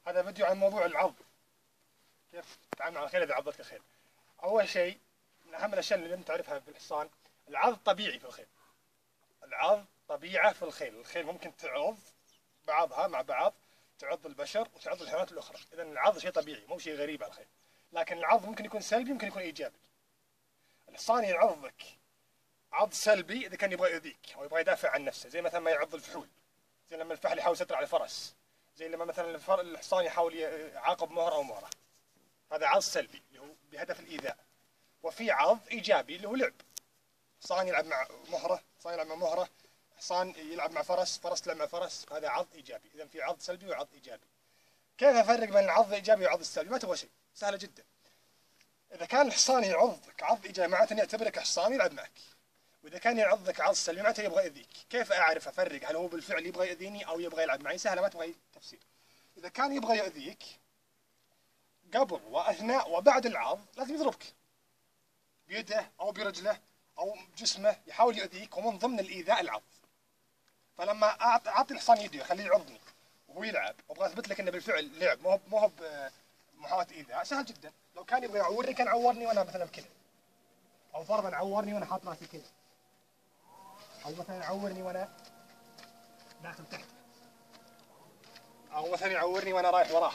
هذا فيديو عن موضوع العض، كيف تتعامل مع الخيل إذا عضتك الخيل. أول شيء من أهم الأشياء اللي لازم تعرفها في الحصان، العض طبيعي في الخيل. العض طبيعة في الخيل، الخيل ممكن تعض بعضها مع بعض، تعض البشر وتعض الحيوانات الأخرى، إذا العض شيء طبيعي مو شيء غريب على الخيل. لكن العض ممكن يكون سلبي ممكن يكون إيجابي. الحصان يعضك عض سلبي إذا كان يبغى يؤذيك أو يبغى يدافع عن نفسه، زي مثلا ما يعض الفحول، زي لما الفحل يحاول يسيطر على الفرس، زي لما مثلا الحصان يحاول يعاقب مهر أو مهرة. هذا عض سلبي اللي هو بهدف الإيذاء. وفي عض إيجابي اللي هو لعب، حصان يلعب مع مهرة، حصان يلعب مع مهرة، حصان يلعب مع فرس، فرس تلعب مع فرس، هذا عض إيجابي. إذا في عض سلبي وعض إيجابي. كيف أفرق بين العض الإيجابي والعض السلبي؟ ما تبغى شيء، سهلة جدا. إذا كان الحصان يعضك عض إيجابي معناته يعتبرك حصان يلعب معك، وإذا كان يعضك عض سلبي معناته يبغى يأذيك. كيف أعرف أفرق هل هو بالفعل يبغى يأذيني أو يبغى يلعب معي؟ سهلة ما تبغى تفسير. إذا كان يبغى يأذيك قبل وأثناء وبعد العض لازم يضربك بيده أو برجله أو بجسمه، يحاول يؤذيك، ومن ضمن الإيذاء العض. فلما أعطي الحصان يده خليه يعضني وهو يلعب وأبغى أثبت لك إنه بالفعل لعب مو هو بمحاولة إيذاء، سهل جدا. لو كان يبغى يعورني كان عورني وأنا مثلا كذا، أو فرضا عورني وأنا حاط راسي كذا، أو مثلا يعورني وأنا داخل تحت، أو مثلا يعورني وأنا رايح وراه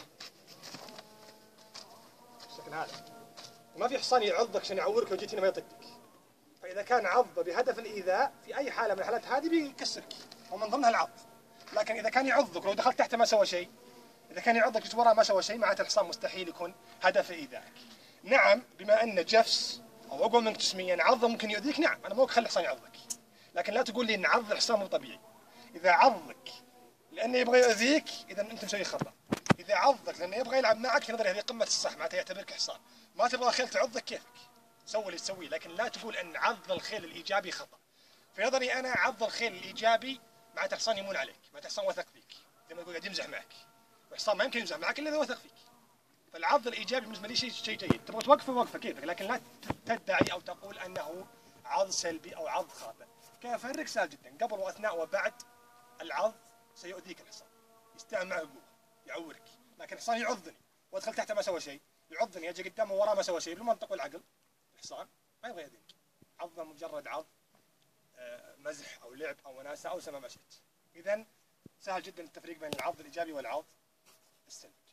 بالشكل هذا. ما في حصان يعضك عشان يعورك وجيت هنا ما يطقك. فإذا كان عض بهدف الإيذاء في أي حالة من الحالات هذه بيكسرك، ومن ضمنها العض. لكن إذا كان يعضك لو دخلت تحته ما سوى شيء، إذا كان يعضك جيت وراه ما سوى شيء، معناته الحصان مستحيل يكون هدف إيذائك. نعم بما أن جفس أو أقوى منك جسميا عضه ممكن يؤذيك، نعم أنا مو أخلي الحصان يعضك، لكن لا تقول لي إن عض الحصان مو طبيعي. إذا عضك لأنه يبغى يؤذيك إذا أنت مسوي خطأ. إذا عضك لأنه يبغى يلعب معك في نظري هذه قمة الصح، معناته يعتبرك حصان. ما تبغى الخيل تعضك كيفك، سوي اللي تسويه، لكن لا تقول أن عض الخيل الإيجابي خطأ. في نظري أنا عض الخيل الإيجابي معناته الحصان يمون عليك، معناته الحصان وثق فيك، زي ما تقول قاعد يمزح معك. والحصان ما يمكن يمزح معك إلا إذا وثق فيك. فالعض الإيجابي بالنسبة لي شيء جيد، تبغى توقفه وقفه كيفك، لكن لا تدعي أو تقول أنه عض سلبي أو عض خاطئ. كيف أفرق؟ سهل جدا، قبل وأثناء وبعد العض سيؤذيك الحصان، يستعمل معه قوة يعورك. لكن الحصان يعضني وادخل تحته ما سوى شيء، يعضني اجي قدامه وراه ما سوى شيء، بالمنطق والعقل الحصان ما يبغى يأذيك. عضه مجرد عض مزح او لعب او وناسه او سما ما شئت. اذا سهل جدا التفريق بين العض الايجابي والعض السلبي.